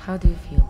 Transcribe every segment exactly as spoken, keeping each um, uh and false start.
How do you feel?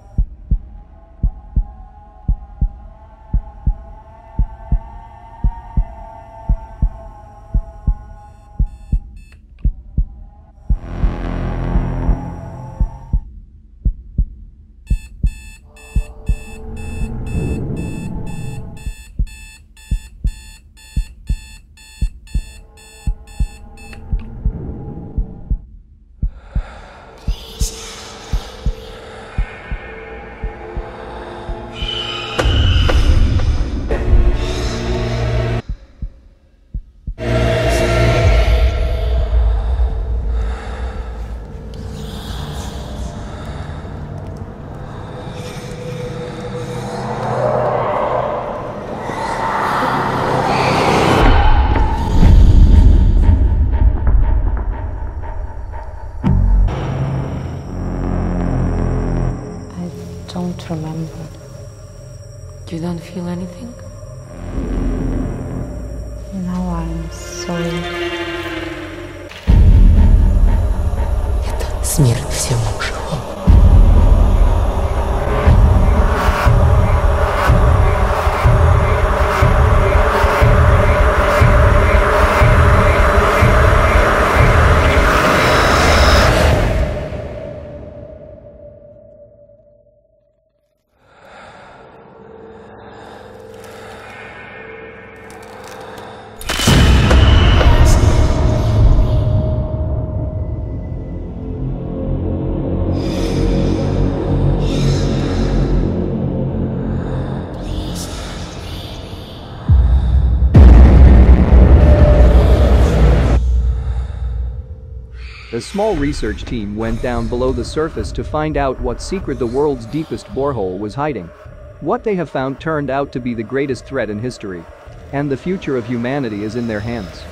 Don't remember. You don't feel anything? No, I'm sorry. Это смерть всему живому. A small research team went down below the surface to find out what secret the world's deepest borehole was hiding. What they have found turned out to be the greatest threat in history. And the future of humanity is in their hands.